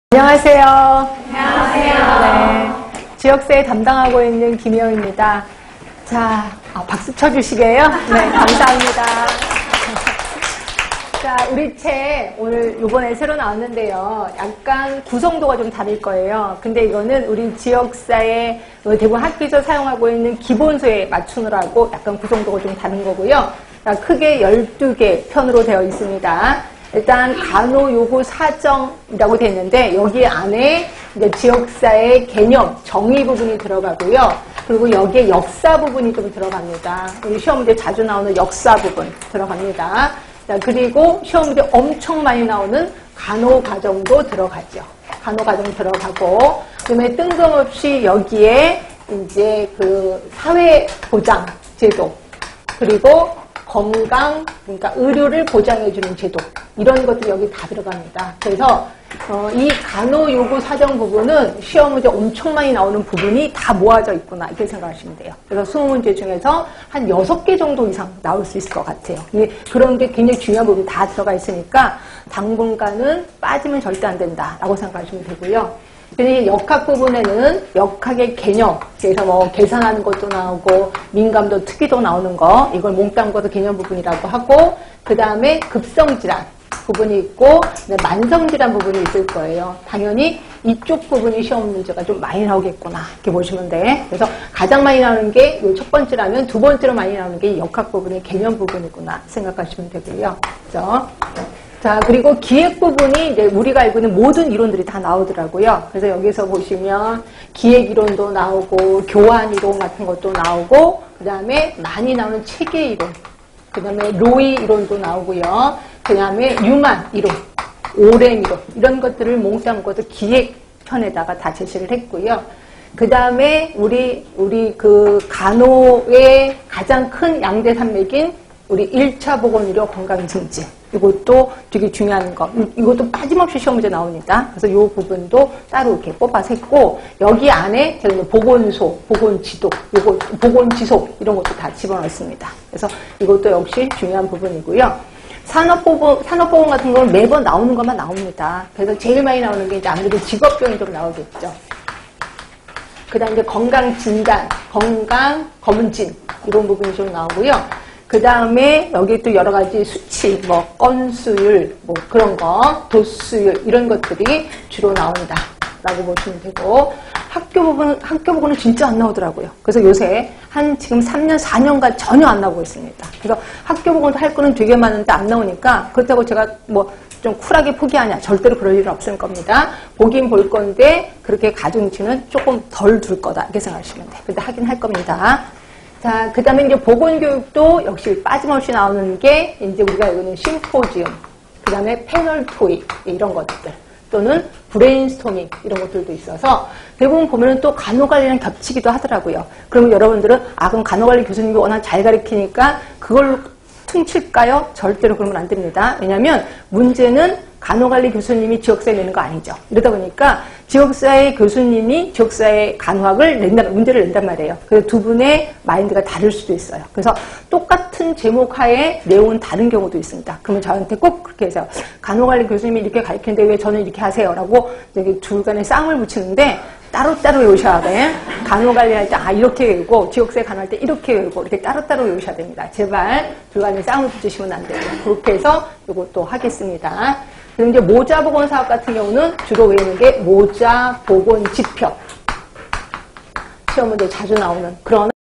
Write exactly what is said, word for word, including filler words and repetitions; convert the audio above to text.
안녕하세요. 안녕하세요. 네, 지역사회 담당하고 있는 김혜영입니다. 자, 아, 박수 쳐주시게요? 네, 감사합니다. 자, 우리 책 오늘 요번에 새로 나왔는데요. 약간 구성도가 좀 다를 거예요. 근데 이거는 우리 지역사회 대부분 학교에서 사용하고 있는 기본소에 맞추느라고 약간 구성도가 좀 다른 거고요. 자, 크게 열두 개 편으로 되어 있습니다. 일단 간호요구 사정이라고 되어 있는데 여기 안에 이제 지역사회 개념, 정의 부분이 들어가고요. 그리고 여기에 역사 부분이 좀 들어갑니다. 우리 시험 문제 자주 나오는 역사 부분 들어갑니다. 자, 그리고 시험 문제 엄청 많이 나오는 간호과정도 들어가죠. 간호과정 들어가고, 그다음에 뜬금없이 여기에 이제 그 사회보장제도, 그리고 건강, 그러니까 의료를 보장해주는 제도, 이런 것들이 여기 다 들어갑니다. 그래서 어, 이 간호요구 사정 부분은 시험 문제 엄청 많이 나오는 부분이 다 모아져 있구나, 이렇게 생각하시면 돼요. 그래서 이십 문제 중에서 한 여섯 개 정도 이상 나올 수 있을 것 같아요. 그런 게 굉장히 중요한 부분이 다 들어가 있으니까 당분간은 빠지면 절대 안 된다라고 생각하시면 되고요. 근데 역학 부분에는 역학의 개념, 그래서 뭐 계산하는 것도 나오고 민감도 특이도 나오는 거, 이걸 몽땅 거도 개념 부분이라고 하고, 그 다음에 급성질환 부분이 있고 만성질환 부분이 있을 거예요. 당연히 이쪽 부분이 시험 문제가 좀 많이 나오겠구나, 이렇게 보시면 돼. 그래서 가장 많이 나오는 게 첫 번째라면 두 번째로 많이 나오는 게 역학 부분의 개념 부분이구나 생각하시면 되고요. 그렇죠? 자, 그리고 기획 부분이 이제 우리가 알고 있는 모든 이론들이 다 나오더라고요. 그래서 여기서 보시면 기획 이론도 나오고 교환 이론 같은 것도 나오고, 그 다음에 많이 나오는 체계 이론, 그 다음에 로이 이론도 나오고요. 그 다음에 유만 이론, 오렘 이론, 이런 것들을 몽땅 거도 기획 편에다가 다 제시를 했고요. 그 다음에 우리 우리 그 간호의 가장 큰 양대 산맥인 우리 일 차 보건의료 건강증진, 이것도 되게 중요한 거. 이것도 빠짐없이 시험 문제 나옵니다. 그래서 이 부분도 따로 이렇게 뽑아서 했고, 여기 안에 제가 보건소, 보건지도, 요거 보건지속, 이런 것도 다 집어넣습니다. 그래서 이것도 역시 중요한 부분이고요. 산업보건, 산업보건 같은 건 매번 나오는 것만 나옵니다. 그래서 제일 많이 나오는 게 이제 아무래도 직업병이 좀 나오겠죠. 그 다음에 이제 건강진단, 건강검진, 이런 부분이 좀 나오고요. 그 다음에 여기 또 여러 가지 수치, 뭐 건수율, 뭐 그런 거, 도수율, 이런 것들이 주로 나온다 라고 보시면 되고, 학교 부분은, 학교 부분은 진짜 안 나오더라고요. 그래서 요새 한 지금 삼 년, 사 년간 전혀 안 나오고 있습니다. 그래서 학교 부분도 할 거는 되게 많은데 안 나오니까, 그렇다고 제가 뭐 좀 쿨하게 포기하냐, 절대로 그럴 일은 없을 겁니다. 보긴 볼 건데 그렇게 가중치는 조금 덜 둘 거다, 이렇게 생각하시면 돼요. 근데 하긴 할 겁니다. 자, 그 다음에 이제 보건교육도 역시 빠짐없이 나오는 게 이제 우리가 알고 있는 심포지움, 그 다음에 패널 토익, 이런 것들, 또는 브레인스토밍, 이런 것들도 있어서 대부분 보면은 또 간호관리랑 겹치기도 하더라고요. 그러면 여러분들은, 아, 그럼 간호관리 교수님이 워낙 잘 가르치니까 그걸로 퉁칠까요? 절대로 그러면 안 됩니다. 왜냐면 문제는 간호관리 교수님이 지역사회 내는 거 아니죠. 이러다 보니까 지역사회 교수님이 지역사회 간호학을 낸다, 문제를 낸단 말이에요. 그래서 두 분의 마인드가 다를 수도 있어요. 그래서 똑같은 제목 하에 내용은 다른 경우도 있습니다. 그러면 저한테 꼭 그렇게 해서 간호관리 교수님이 이렇게 가르치는데 왜 저는 이렇게 하세요? 라고 둘 간에 싸움을 붙이는데 따로따로 외우셔야 돼. 간호관리할 때 아 이렇게 외우고, 지역사회 간호할 때 이렇게 외우고, 이렇게 따로따로 외우셔야 됩니다. 제발 둘 간에 싸움을 붙이시면 안 돼요. 그렇게 해서 이것도 하겠습니다. 그리고 이제 모자 보건 사업 같은 경우는 주로 외우는 게 모자 보건 지표. 시험 문제 자주 나오는 그런